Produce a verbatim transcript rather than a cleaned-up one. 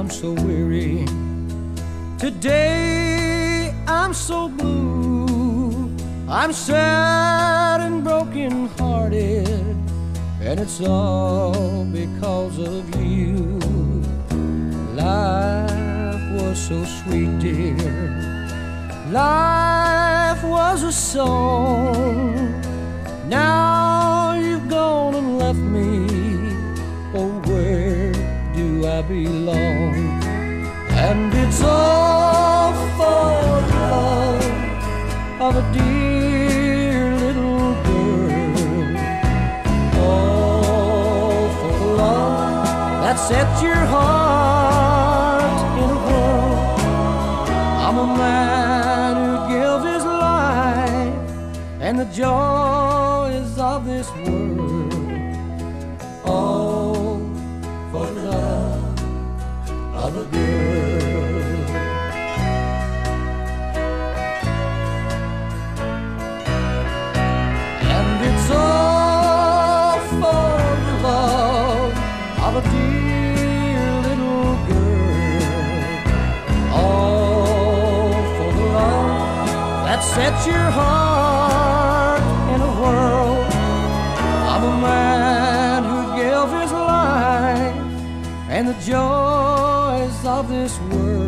I'm so weary. Today I'm so blue. I'm sad and broken hearted, and it's all because of you. Life was so sweet, dear. Life was a song. Now you've gone and left me. Oh, where do I belong? And it's all for the love of a dear little girl. All for the love that sets your heart in a whirl. I'm a man who gives his life and the joys of this world, all for the love of a girl. And it's all for the love of a dear little girl, all for the love that sets your heart in a whirl. I'm a man who gave his life and the joys of this world.